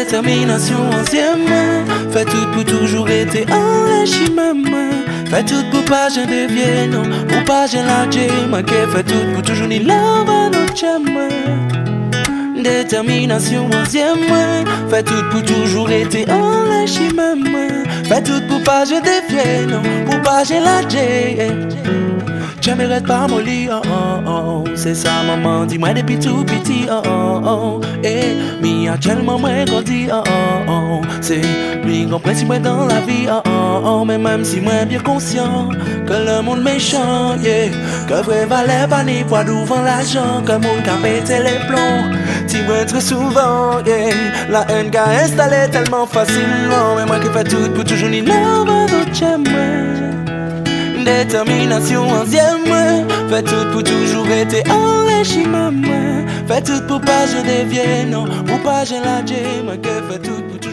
Détermination ancienne, fais tout pour toujours être enrichi maman. Fais tout pour pas je devienne, non, pour pas je la j'aime. Fais tout pour toujours ni love à notre chemin. Détermination ancienne, fais tout pour toujours être enrichi maman. Fais tout pour pas je devienne, non, pour pas je la j'aime. J'aimerais pas mollir, oh oh oh. C'est ça maman, dis-moi depuis tout petit, oh oh oh. Et mi a tellement moins grandi, oh oh oh. C'est lui grand principe dans la vie, oh oh oh. Mais même si moi bien conscient que le monde méchant, yeah, que vrai valeur pas ni poids devant l'argent, que monde qui a pété les plombs. Dis-moi très souvent, yeah, la haine qu'a installé tellement facilement. Mais moi qui fais tout pour toujours ni love à notre chemin. Détermination ancienne, fais tout pour toujours être enrichi maman. Fais tout pour pas je devienne, non, pour pas je la j'aime. Que fais tout pour toujours